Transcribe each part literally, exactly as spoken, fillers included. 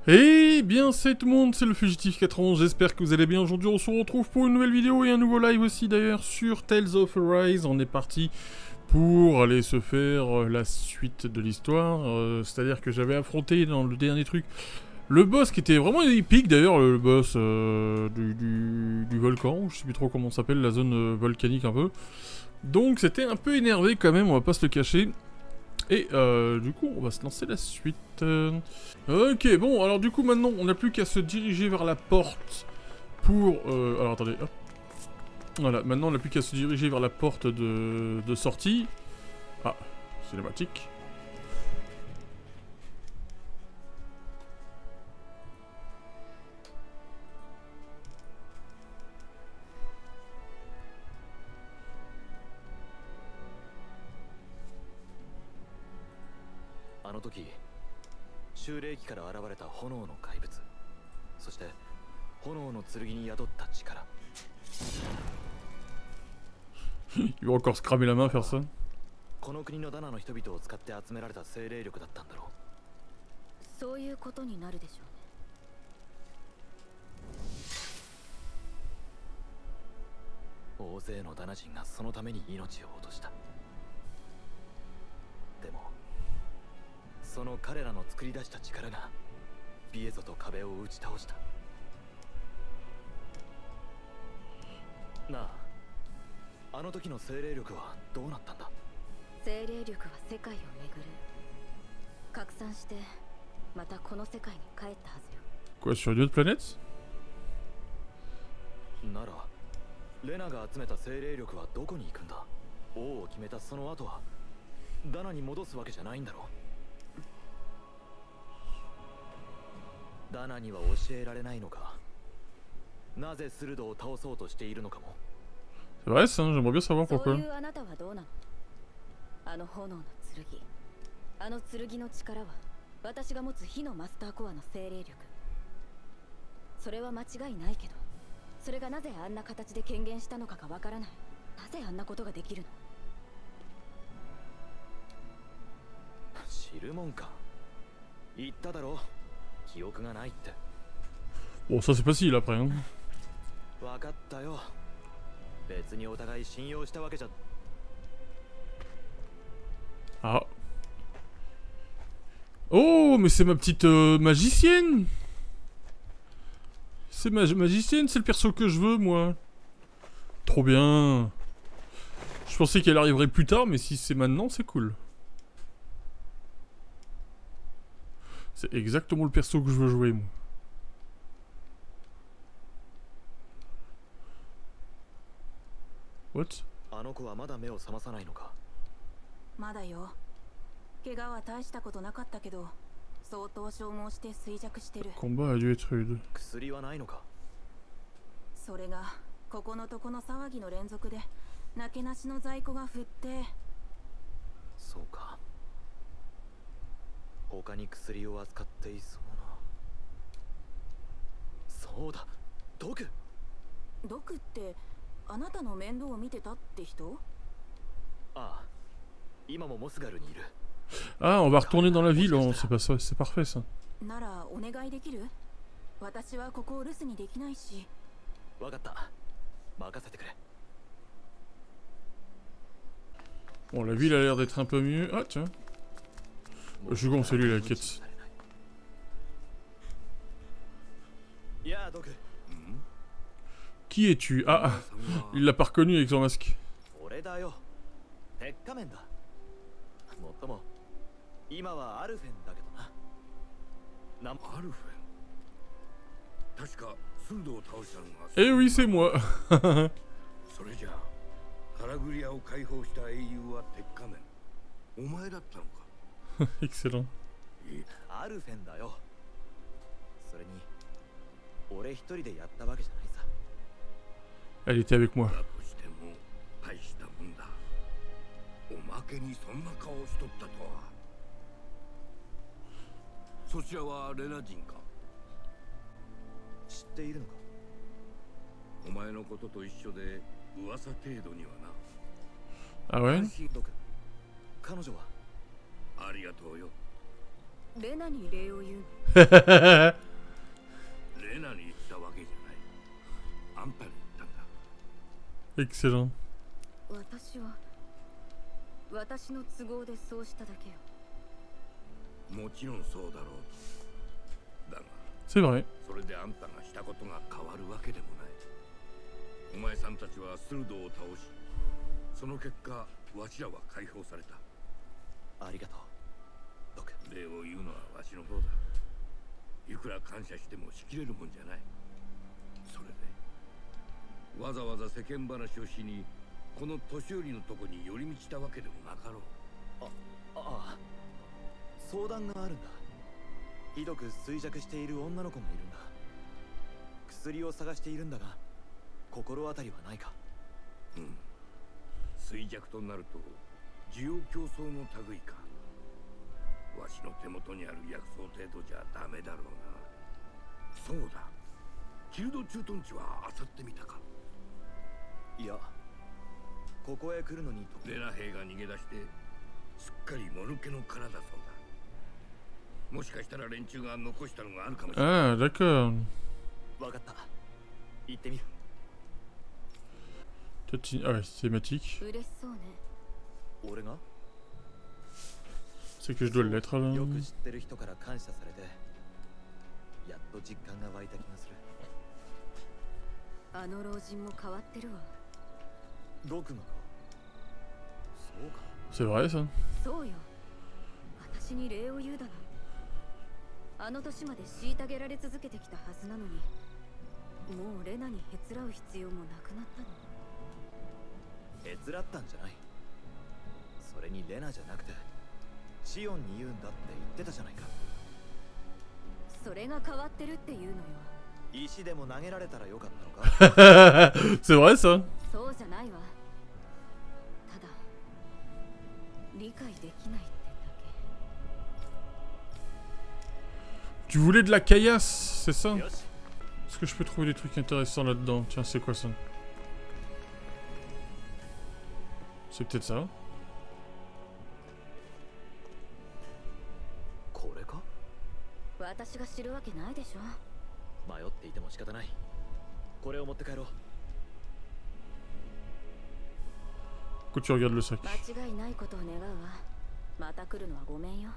Eh bien, c'est tout le monde, c'est le Fugitif quatre-vingt-onze, j'espère que vous allez bien. Aujourd'hui, on se retrouve pour une nouvelle vidéo et un nouveau live aussi d'ailleurs sur Tales of Arise. On est parti pour aller se faire la suite de l'histoire. Euh, C'est-à-dire que j'avais affronté dans le dernier truc le boss qui était vraiment épique d'ailleurs, le boss euh, du, du, du volcan, je sais plus trop comment ça s'appelle, la zone euh, volcanique un peu. Donc c'était un peu énervé quand même, on va pas se le cacher. Et euh, du coup, on va se lancer la suite. Euh... Ok, bon, alors du coup, maintenant, on n'a plus qu'à se diriger vers la porte pour... Euh... Alors, attendez, hop. Voilà, maintenant, on n'a plus qu'à se diriger vers la porte de, de sortie. Ah, cinématique. Il va encore se cramer la main faire ça. Quoi, sur une autre planète? C'est vrai ça, j'aimerais bien savoir pourquoi. Bon, ça c'est facile après. Hein. Ah. Oh, mais c'est ma petite euh, magicienne. C'est ma magicienne, c'est le perso que je veux, moi. Trop bien. Je pensais qu'elle arriverait plus tard, mais si c'est maintenant, c'est cool. C'est exactement le perso que je veux jouer, moi. What? Le combat a dû être rude. Ah, on va retourner dans la ville, oh, c'est pas ça, c'est parfait ça. Bon, la ville a l'air d'être un peu mieux. Ah, tiens. Je suis con, c'est lui la quête. Qui es-tu? Ah, il l'a pas reconnu avec son masque. Eh oui, c'est moi. Excellent. Elle était avec moi. Ah ouais? レナに礼を言う。 レナに言ったわけじゃない。あんたに言ったんだ。 Excellent. 私は私の都合でそうしただけよ。 もちろんそうだろう。だが C'est vrai. それであんたがしたことが変わるわけでもない。お前さんたちはスルドを倒し、その結果わしらは解放された。 ありがとうドク。 礼を言うのはわしの方だ。いくら感謝してもしきれるもんじゃない。それでわざわざ世間話をしにこの年寄りのとこに寄り道したわけでもなかろう。 あああ相談があるんだ。ひどく衰弱している女の子がいるんだ。薬を探しているんだが心当たりはないか。 うん。衰弱となると需要競争の類か。わしの手元にある薬草程度じゃダメだろうな。そうだ、キルド駐屯地は漁ってみたか。 いやここへ来るのにレナ兵が逃げ出してすっかりもぬけの殻だそうだ。もしかしたら連中が残したのがあるかもしれない。 Ah, d'accord. わかった。行ってみる。 Tati- Ah ouais, cinématique. 嬉しそうね。 俺が C'est que je dois l'être よ là. く知ってる人から感謝されてやっと実感が湧いた気がする。 あの老人も変わってるわ。 ドクがか。そうか。 C'est vrai ça. そうよ。私に礼を言うだな。あの年まで虐げられ続けてきたはずなのに、もうレナにへつらう必要もなくなったの。 へつらったんじゃない。それにレナじゃなくてシオンに言うんだって言ってたじゃないか。 それが変わってるっていうのよ。 石でも投げられたらよかったのか。 C'est vrai ça. そうじゃないわ。ただ理解できないってだ Tu voulais de la caillasse, c'est ça? よし Est-ce que je peux trouver des trucs intéressants là-dedans? Tiens, c'est quoi ça? C'est peut-être ça. これか。 け。私が知るわけないでしょ。 迷っていても仕方ない。これを持って帰ろう。 Pourquoi tu regardes le sac? 間違いないことを願うわ。また来るのはごめんよ。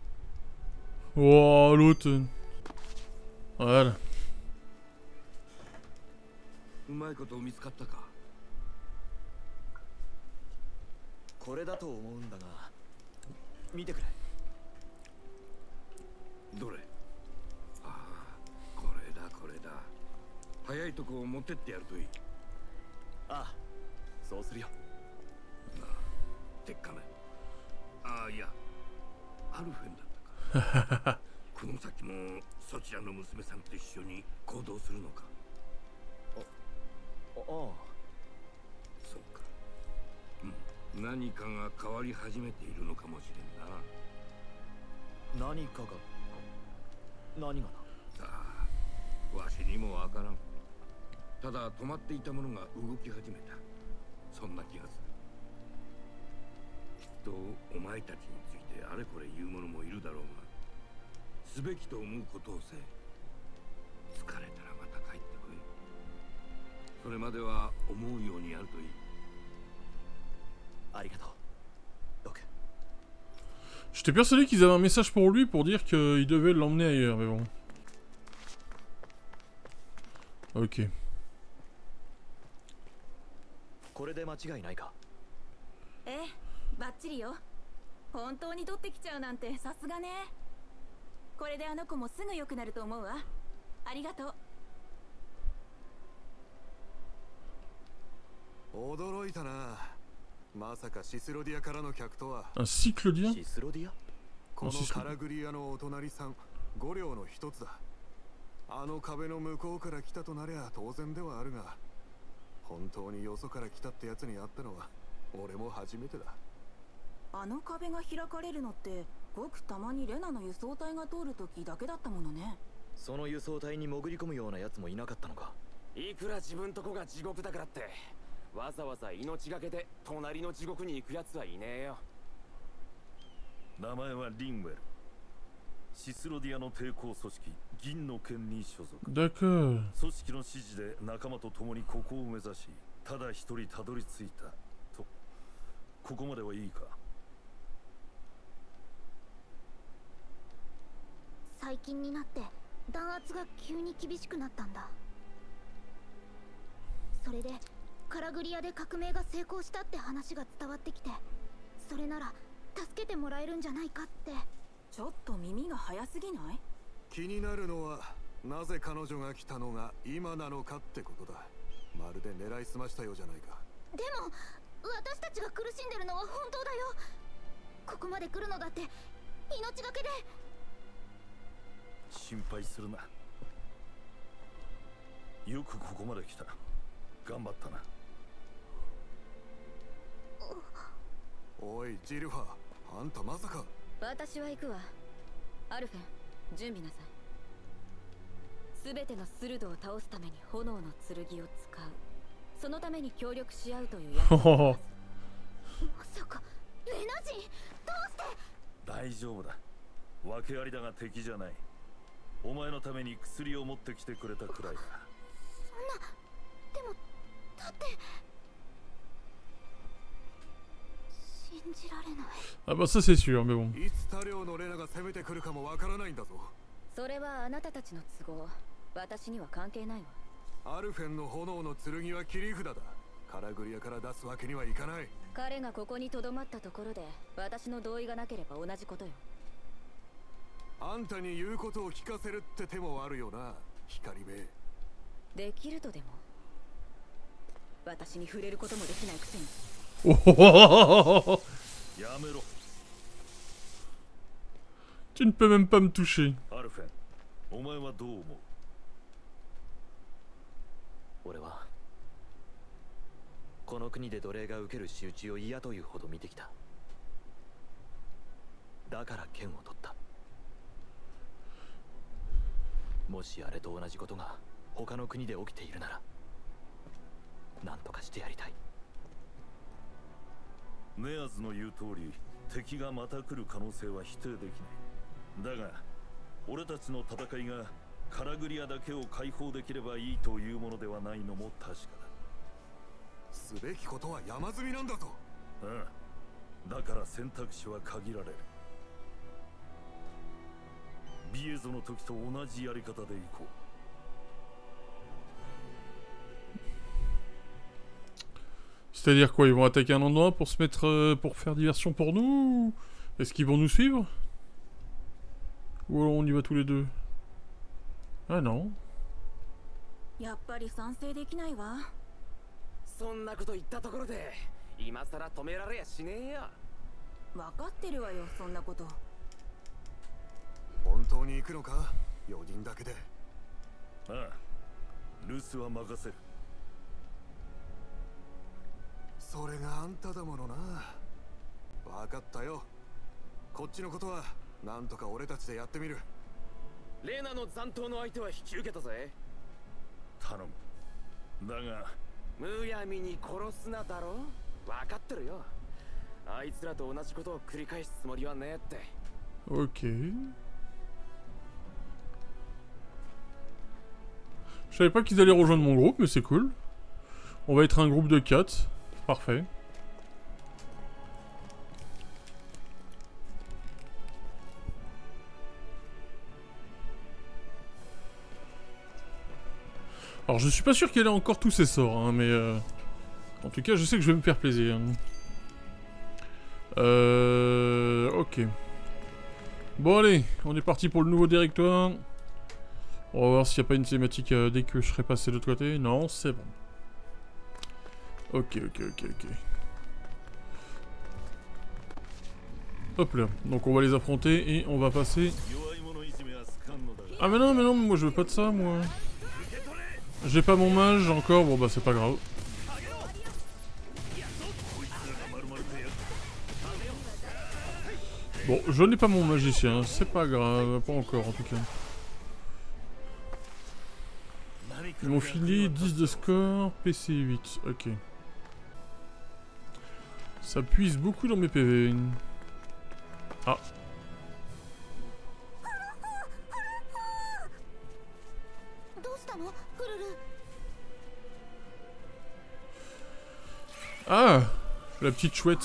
Oh, l'autre. Voilà. うまいこと見つかったか。 これだと思うんだが見てくれ。 どれ。ああ、これだこれだ。早いとこを持ってってやるといい。 ああそうするよ。 なあ、鉄仮面。ああ、いやアルフェンだったか。この先もそちらの娘さんと一緒に行動するのか。 ああそうか。うん、何かが変わり始めているのかもしれんな。 何かが何がだ。 ああ、わしにもわからん。ただ止まっていたものが動き始めた。そんな気がする。きっとお前たちについてあれこれ言う者もいるだろうが、すべきと思うことをせえ。疲れたらまた帰ってこい。それまでは思うようにやるといい。 ありがとうドク。 J'étais persuadé qu'ils avaient un message pour lui pour dire qu'ils devaient l'emmener ailleurs, mais bon. Ok. これで間違いないか。 ええ、バッチリよ。本当に取ってきちゃうなんてさすがね。これであの子もすぐ良くなると思うわ。ありがとう。 驚いたな。まさかシスロディアからの客とは。 Un cyclodien? シスロディア。 このカラグリアのお隣さん、五両の一つだ。あの壁の向こうから来たとなりゃ当然ではあるが、本当によそから来たってやつに会ったのは俺も初めてだ。 あの壁が開かれるのってごくたまにレナの輸送隊が通るときだけだったものね。 その輸送隊に潜り込むようなやつもいなかったのか。 いくら自分とこが地獄だからってわざわざ命がけで隣の地獄に行くやつはいねえよ。 名前はリンウェル。 シスロディアの抵抗組織銀の剣に所属。 D'accord. 組織の指示で仲間と共にここを目指し、ただ一人たどり着いたと。ここまではいいか？ 最近になって弾圧が急に厳しくなったんだ。それでカラグリアで革命が成功したって話が伝わってきて、それなら助けてもらえるんじゃないかって。 ちょっと耳が早すぎない？ 気になるのはなぜ彼女が来たのが今なのかってことだ。まるで狙いすましたようじゃないか。 でも私たちが苦しんでるのは本当だよ。ここまで来るのだって命がけで。 心配するな。よくここまで来た。頑張ったな。 おいジルファー、あんたまさか。 私は行くわ。アルフェン、準備なさい。すべてのスルドを倒すために炎の剣を使う。そのために協力し合うというやつ。まさかレナ人、どうして？ 大丈夫だ。訳ありだが敵じゃない。お前のために薬を持ってきてくれたくらいだ。 そんな、でもだって信じられない。 Ah bah ça c'est sûr, mais bon. いつ他領のレナが攻めてくるかもわからないんだぞ。 それはあなたたちの都合。私には関係ないわ。 アルフェンの炎の剣は切り札だ。カラグリアから出すわけにはいかない。 彼がここに留まったところで私の同意がなければ同じことよ。 あんたに言うことを聞かせるって手もあるよな、光目。 できるとでも。私に触れることもできないくせに。 やめろ。 Tu ne peux même pas me toucher. アルフェン、お前はどう思う？ 俺はこの国で奴隷が受ける仕打ちを嫌というほど見てきた。だから剣を取った。もしあれと同じことが他の国で起きているなら何とかしてやりたい。 ネアズの言う通り、敵がまた来る可能性は否定できない。だが俺たちの戦いがカラグリアだけを解放できればいいというものではないのも確かだ。 すべきことは山積みなんだぞ。 うん、だから選択肢は限られる。ビエゾの時と同じやり方でいこう。 C'est-à-dire quoi? Ils vont attaquer un endroit pour se mettre... Euh, pour faire diversion pour nous? Est-ce qu'ils vont nous suivre? Ou alors on y va tous les deux? Ah non. やっぱり賛成できないわ。 そんなこと言ったところで今さら止められやしねえよ。 分かってるわよ、そんなこと。 本当に行くのか？よにんだけで。 ああ、留守は任せる。 それがあんただものな。分かったよ。こっちのことはなんとか俺たちでやってみる。 レナの残党の相手は引き受けたぜ。 頼む。だがむやみに殺すなだろ。分かってるよ。あいつらと同じことを繰り返すつもりはねえって。 Ok. Je savais pas qu'ils allaient rejoindre mon groupe, mais c'est cool. On va être un groupe de quatre. Parfait. Alors je suis pas sûr qu'elle ait encore tous ses sorts, hein, mais... Euh... En tout cas, je sais que je vais me faire plaisir. Euh... Ok. Bon allez, on est parti pour le nouveau directoire. On va voir s'il n'y a pas une thématique euh, dès que je serai passé de l'autre côté. Non, c'est bon. Ok, ok, ok, ok. Hop là. Donc on va les affronter et on va passer... Ah mais non, mais non, moi je veux pas de ça, moi. J'ai pas mon mage encore, bon bah c'est pas grave. Bon, je n'ai pas mon magicien, c'est pas grave, pas encore en tout cas. Ils m'ont filé dix de score, P C huit, ok. Ça puise beaucoup dans mes P V. Ah. Ah, la petite chouette.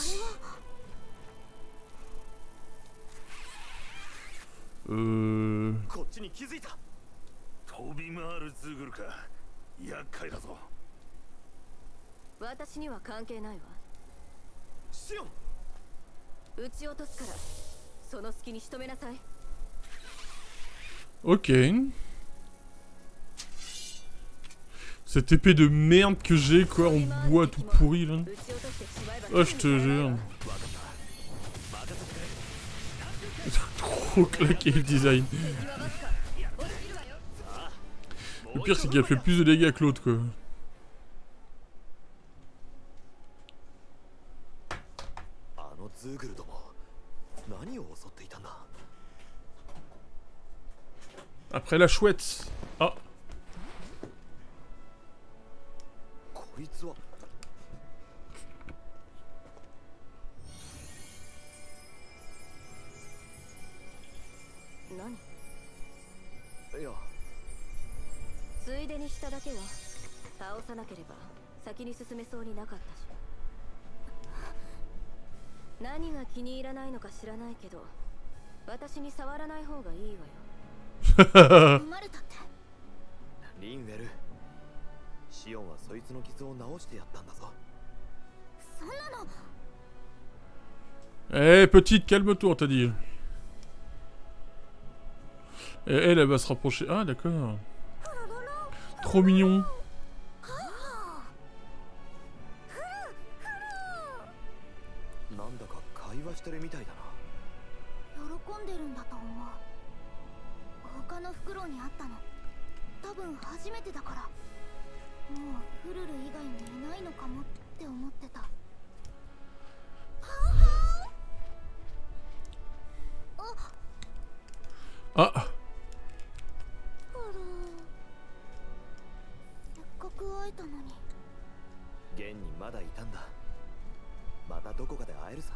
Euh... こっちに気づいた。 飛び回るズグルか。厄介だぞ。 私には関係ないわ。 シオン。 撃ち落とすから、その隙に仕留めなさい。 Ok. Cette épée de merde que j'ai, quoi, en bois tout pourri, là. Oh, je te jure. Trop claqué le design. Le pire, c'est qu'elle fait plus de dégâts que l'autre, quoi. Après la chouette. Ah. こいつは何？ いや、 ついでにしただけは。倒さなければ先に進めそうになかったし。何が気に入らないのか知らないけど、私に触らない方がいいわよ。 生まれたって。 リンウェル、シオンはそいつの傷を治してやったんだぞ。 そんなの。 Eh, petite, calme-toi, on t'a dit. Et elle, elle va se rapprocher. Ah, d'accord. Trop mignon. なんだか会話してるみたいだな。 喜んでるんだと思う。他のフクロウに会ったの多分初めてだから、もうフルル以外にいないのかもって思ってた。 あ、 せっかく会えたのに。 現にまだいたんだ。またどこかで会えるさ。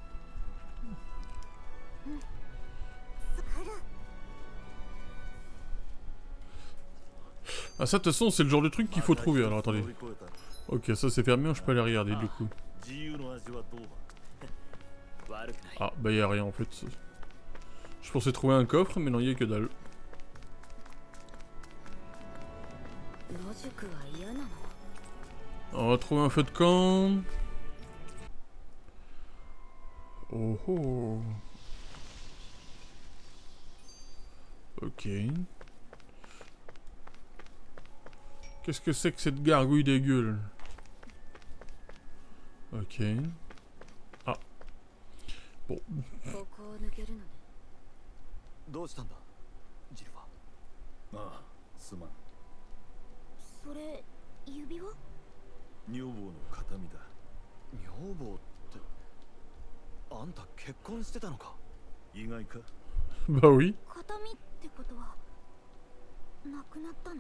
うん。スカル。 Ah ça de toute façon c'est le genre de truc qu'il faut trouver, alors attendez. Ok, ça c'est fermé, je peux aller regarder du coup. Ah bah y'a rien en fait. Je pensais trouver un coffre mais non y'a que dalle. On va trouver un feu de camp. Oh oh. Ok. Qu'est-ce que c'est que cette gargouille de gueule? Ok. Ah. Bon. どうしたんだ、ジルファ。 ああ、すまん。 それ、指輪？ 女房の形見だ。 女房って、あんた結婚してたのか？ 意外か？ Bah oui. 形見ってことは、亡くなったの？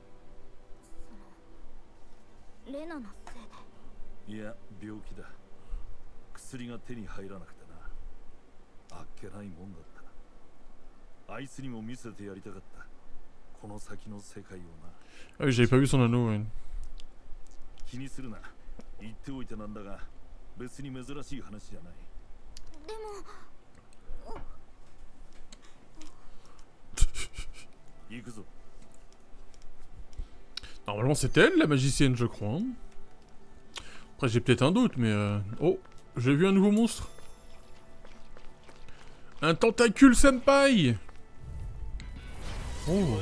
レナのせいで。 いや、病気だ。薬が手に入らなくてな。あっけないもんだったな。あいつにも見せてやりたかった。この先の世界をな。 Ah oui, j'avais pas vu son anneau, ouais. 気にするな。言っておいてなんだが、別に珍しい話じゃない。 でも。 行くぞ。 Normalement c'est elle la magicienne je crois. Après j'ai peut-être un doute mais... Euh... Oh, j'ai vu un nouveau monstre. Un tentacule senpai. Oh.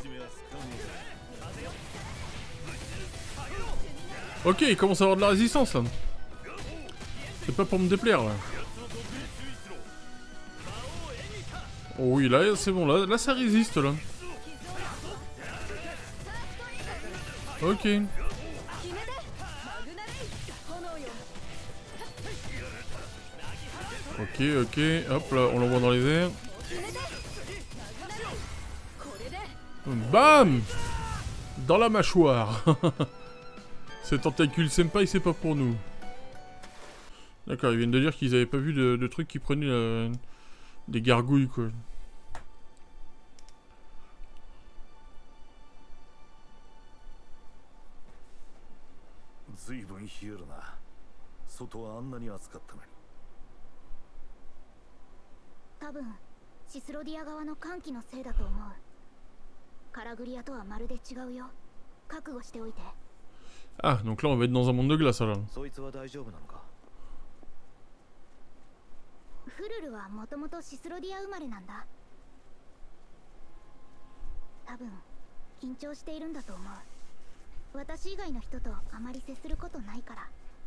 Ok, il commence à avoir de la résistance là. C'est pas pour me déplaire là. Oh oui là c'est bon, là, là ça résiste là. Ok. Ok, ok, hop là, on l'envoie dans les airs. Bam! Dans la mâchoire. Ce tentacule senpai, c'est pas pour nous. D'accord, ils viennent de dire qu'ils avaient pas vu de, de trucs qui prenaient euh, des gargouilles quoi. 随分冷えるな。 外はあんなに暑かったのに。 多分シスロディア側の寒気のせいだと思う。カラグリアとはまるで違うよ。覚悟しておいて。 Ah, donc là on va être dans un monde de glace alors. そいつは大丈夫なのか？ フルルはもともとシスロディア生まれなんだ。多分緊張しているんだと思う。私以外の人とあまり接することないから。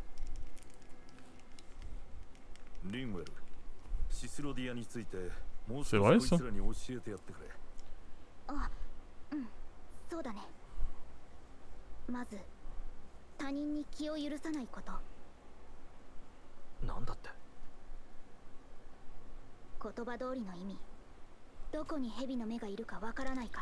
リンウェル、シスロディアについてもう少しこいつらに教えてやってくれ。 あ、うん、そうだね。まず他人に気を許さないこと。 なんだって？ 言葉通りの意味。どこに蛇の目がいるかわからないから。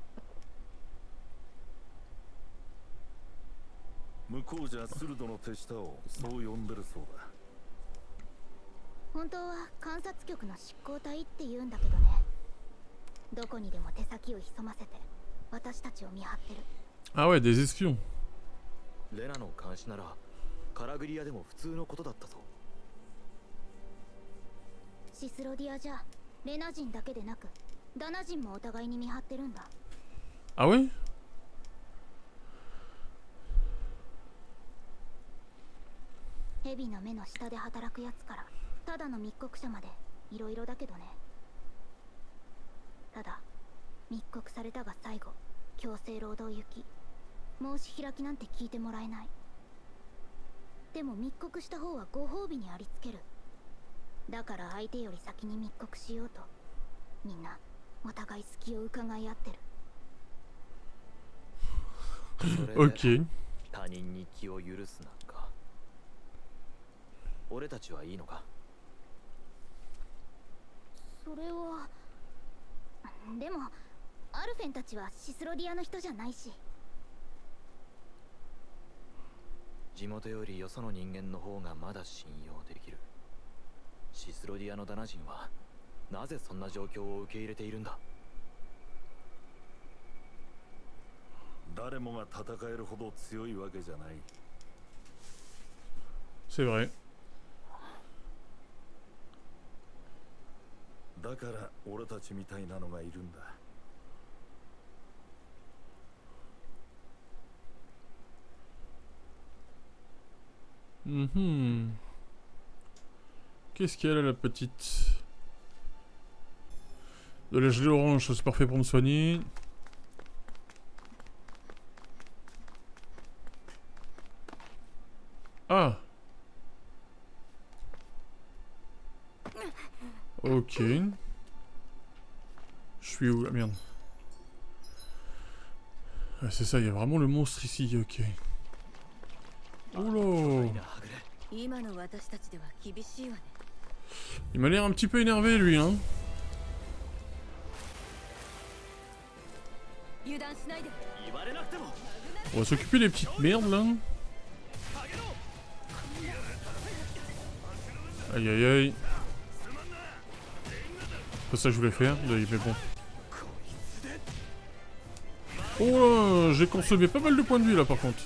向こうじゃスルドの手下をそう呼んでるそうだ。 本当は観察局の執行隊って言うんだけどね。どこにでも手先を潜ませて私たちを見張ってる。 Ah ouais, des espions. レナの監視ならカラグリアでも普通のことだったぞ。 シスロディアじゃレナ人だけでなくダナ人もお互いに見張ってるんだ。 Ah ouais? 蛇の目の下で働くやつからただの密告者までいろいろだけどね。ただ密告されたが最後強制労働行き申し開きなんて聞いてもらえない。でも密告した方はご褒美にありつける。だから相手より先に密告しようとみんなお互い隙を伺い合ってる。 OK。 他人に気を許すなんか。俺たちはいいのか？ それはでもアルフェンたちはシスロディアの人じゃないし。 地元よりよその人間の方がまだ信用できる。シスロディアのダナ人はなぜそんな状況を受け入れているんだ？ 誰もが戦えるほど強いわけじゃない。 C'est vrai。 だから俺たちみたいなのがいるんだ。 Mhm. Qu'est-ce qu'elle a la petite? De la gelée orange, c'est parfait pour me soigner. Ah. Ok. Je suis où? Ah merde. Ah, c'est ça, il y a vraiment le monstre ici, ok. Oula. Il m'a l'air un petit peu énervé lui, hein. On va s'occuper des petites merdes là. Aïe aïe aïe. C'est ça que je voulais faire, mais bon. Oh là, j'ai consommé pas mal de points de vie là par contre.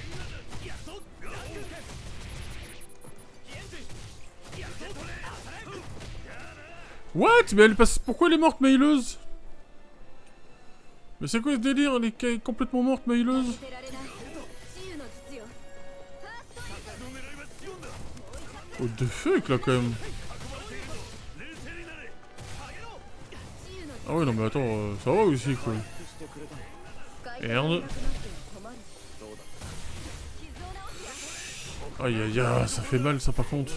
What? Mais elle passe... Pourquoi elle est morte, Maïleuse? Mais c'est quoi ce délire? Elle est complètement morte, Maïleuse. Oh, de fuck là quand même. Ah ouais, non mais attends, euh, ça va aussi quoi. Merde. Aïe aïe aïe, ça fait mal ça par contre.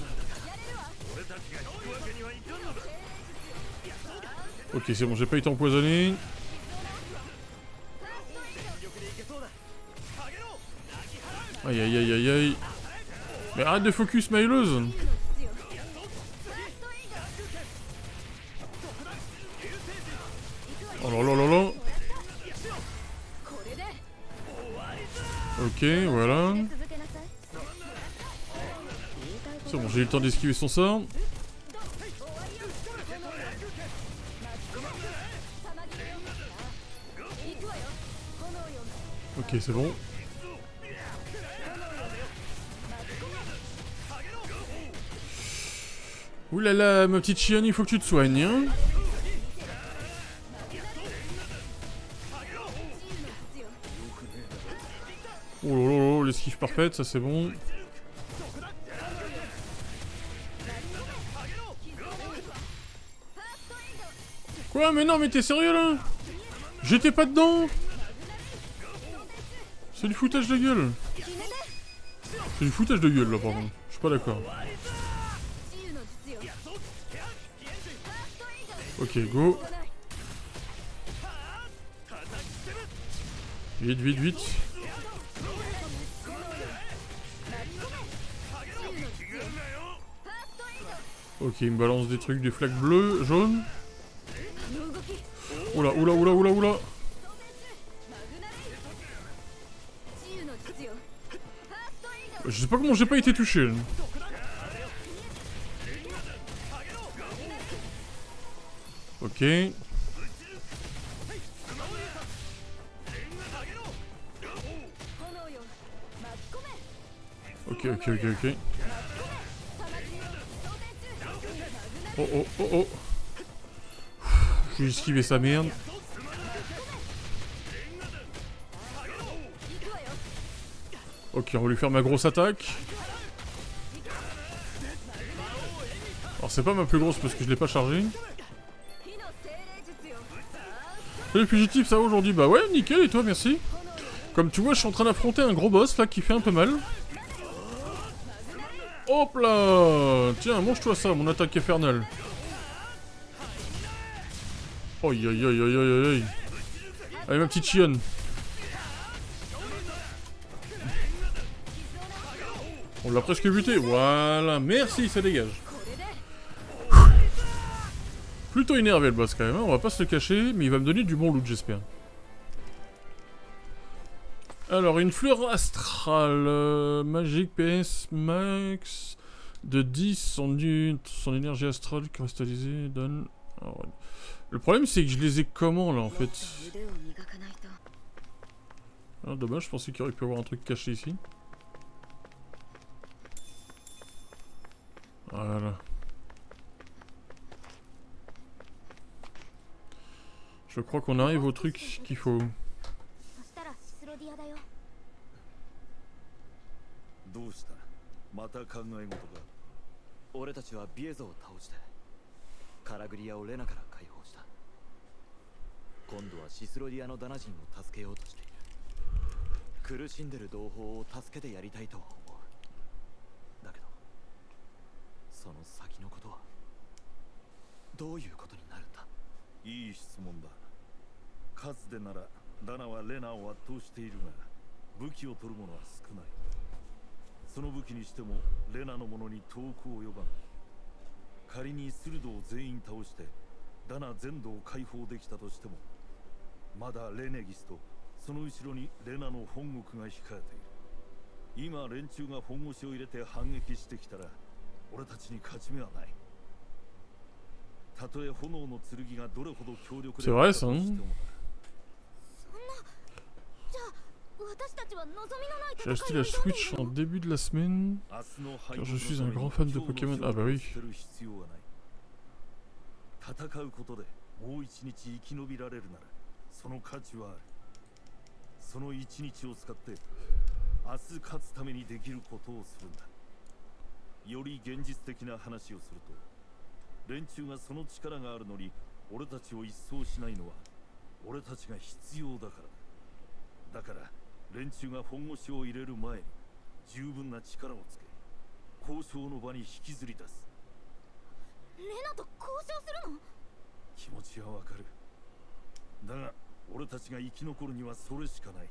Ok, c'est bon, j'ai pas été empoisonné. Aïe aïe aïe aïe aïe. Mais arrête de focus, Maïleuse. Oh là là là là. Ok, voilà. C'est bon, j'ai eu le temps d'esquiver son sort. Ok, c'est bon. Ouh là là, ma petite chienne, il faut que tu te soignes, hein. Oh là là là, l'esquive parfaite, ça c'est bon. Quoi? Mais non, mais t'es sérieux là? J'étais pas dedans. C'est du foutage de gueule. C'est du foutage de gueule là par contre. Je suis pas d'accord. Ok, go. Vite, vite, vite. Ok, il me balance des trucs, des flaques bleues, jaunes. Oula, oula, oula, oula, oula. Je sais pas comment j'ai pas été touché. Ok. Ok, ok, ok, ok. Oh, oh, oh, oh. Je vais esquiver sa merde. Ok, on va lui faire ma grosse attaque. Alors c'est pas ma plus grosse parce que je l'ai pas chargée. Salut fugitif, ça va aujourd'hui? Bah ouais, nickel, et toi, merci. Comme tu vois, je suis en train d'affronter un gros boss là qui fait un peu mal. Hop là! Tiens, mange-toi ça, mon attaque infernale. Aïe aïe aïe aïe aïe aïe. Allez ma petite chionne. On l'a presque buté, voilà, merci, ça dégage. Plutôt énervé le boss quand même, hein. On va pas se le cacher, mais il va me donner du bon loot j'espère. Alors une fleur astrale, euh, magique P S max de dix, son, son énergie astrale cristallisée donne... Alors, le problème c'est que je les ai comment là en fait? Ah, dommage, je pensais qu'il aurait pu y avoir un truc caché ici. Voilà. Je crois qu'on arrive au truc qu'il faut. どうした？また考え事が。 俺たちはビエゾを倒してカラグリアをレナから解放した。今度はシスロディアのダナ人を助けようとしている。苦しんでる同胞を助けてやりたいとは思う。だけどその先のことはどういうことになるんだ？ いい質問だ。数でならダナはレナを圧倒しているが、武器を取る者は少ない。その武器にしてもレナのものに遠く及ばん。仮にスルドを全員倒してダナ全土を解放できたとしても、まだレネギスとその後ろにレナの本国が控えている。今連中が本腰を入れて反撃してきたら俺たちに勝ち目はない。たとえ炎の剣がどれほど強力であったとしても。 J'ai acheté la Switch en début de la semaine car je suis un grand fan de Pokémon. Ah bah oui. 戦うことでもう一日生き延びられるならその価値はある。その一日を使って明日勝つためにできることをするんだ。より現実的な話をすると、連中がその力があるのに俺たちを一掃しないのは俺たちが必要だからだ。だから連中が本腰を入れる前に十分な力をつけ交渉の場に引きずり出す。 レナと交渉するの？ 気持ちはわかる。だが俺たちが生き残るにはそれしかない。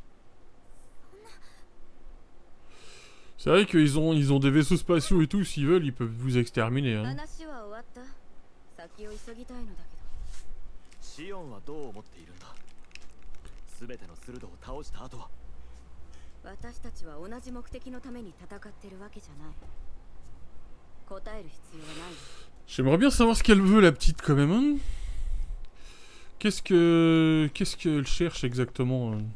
C'est vrai qu'ils ont, ils ont des vaisseaux spatiaux et tout, s'ils veulent, ils peuvent vous exterminer. Hein. シオンはどう思っているんだ？すべてのスルドを倒した後は。 私たちは同じ目的のために戦ってるわけじゃない。答える必要はない。 J'aimerais bien savoir ce qu'elle veut la petite quand même. Hein. Qu'est-ce que, qu'est-ce qu'elle cherche exactement? Hein.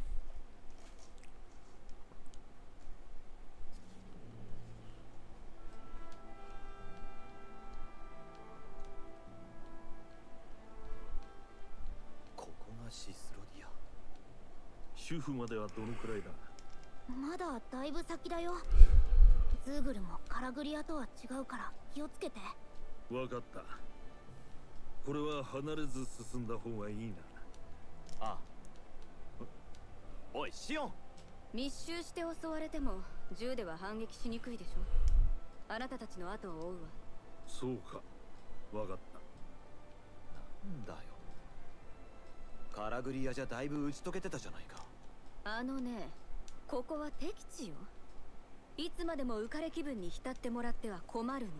主婦まではどのくらいだ？ まだだいぶ先だよ。ズーグルもカラグリアとは違うから気をつけて。 わかった。これは離れず進んだ方がいいな。 ああ。おいシオン、 密集して襲われても銃では反撃しにくいでしょ。あなたたちの後を追うわ。 そうか、わかった。 なんだよ、カラグリアじゃだいぶ打ち解けてたじゃないか。 あのね、ここは敵地よ。いつまでも浮かれ気分に浸ってもらっては困るの。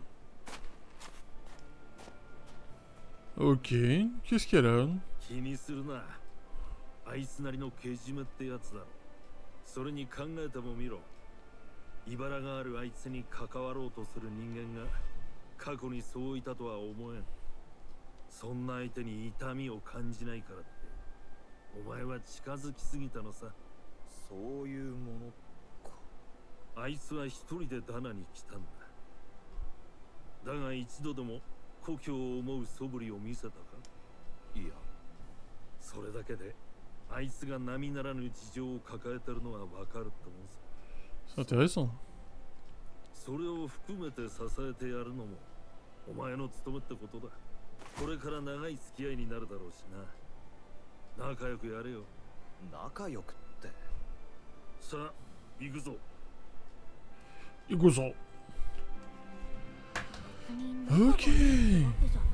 Ok, qu'est-ce qu'il y a là? 気にするな。あいつなりのけじめってやつだろ。それに考えてもみろ。茨があるあいつに関わろうとする人間が過去にそういたとは思えん。そんな相手に痛みを感じないからってお前は近づきすぎたのさ。 そういうものか。 あいつは一人でダナに来たんだ。だが一度でも故郷を思う素振りを見せたか？ いや、 それだけであいつが並ならぬ事情を抱えてるのはわかるってもんさ。 C'est intéressant. それを含めて支えてやるのもお前の務めってことだ。これから長い付き合いになるだろうしな。仲良くやれよ。 仲良くって。 さあ行くぞ。 行くぞ。 みんな多分わけじゃ